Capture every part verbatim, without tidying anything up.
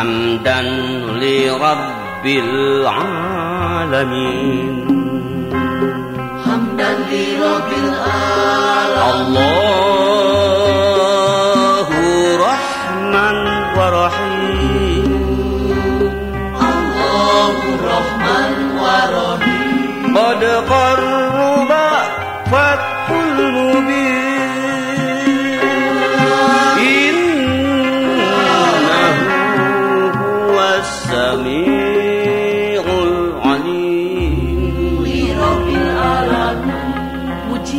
hamdan li rabbil alamin. Hamdan li rabbil alamin. Allahu Rahman wa Rahim. Allahu Rahman wa Rahim. Qad qarruba fathul mubin. Sami'ul alim. Li rabbil alamin. Muji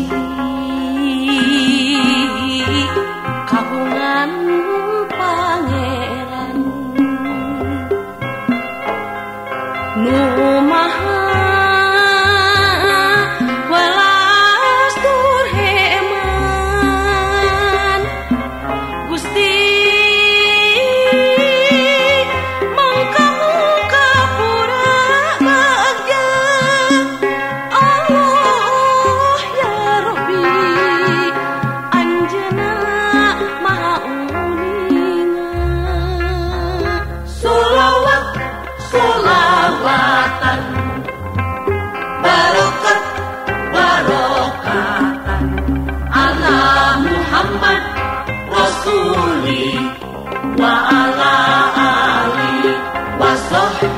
kagungan pangeran nu maha welas tur heman Gusti. Solawatan, barokat, barokatan, ala Muhammad Rasuli wa ala ali wa sahbihi.